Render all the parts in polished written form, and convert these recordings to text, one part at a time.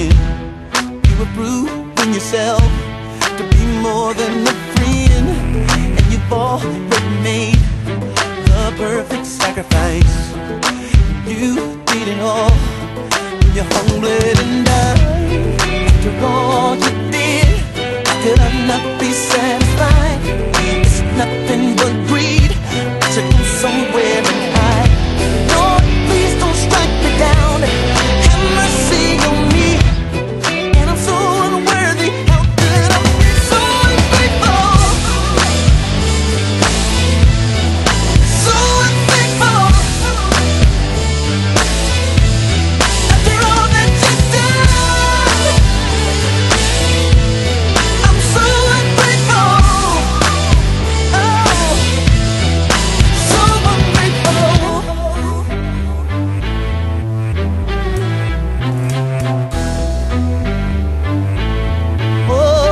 pain. You were proving yourself to be more than a friend, and you've already made the perfect sacrifice. You did it all, you hung, bled, and died. After all you did, could I not be satisfied? It's nothing but greed, to go somewhere and hide. Lord, please don't strike me down, have mercy on me. And I'm so unworthy, how could I be so ungrateful? So ungrateful. After all that you've done, I'm so ungrateful. Oh, so ungrateful. Oh,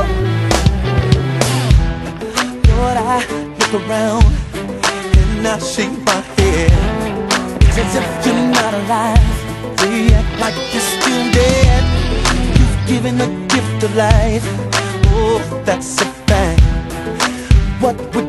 Lord, I look around and I shake my head. It's as if you're not alive, they act like you're still dead. You've given the gift of life, oh, that's a fact. What would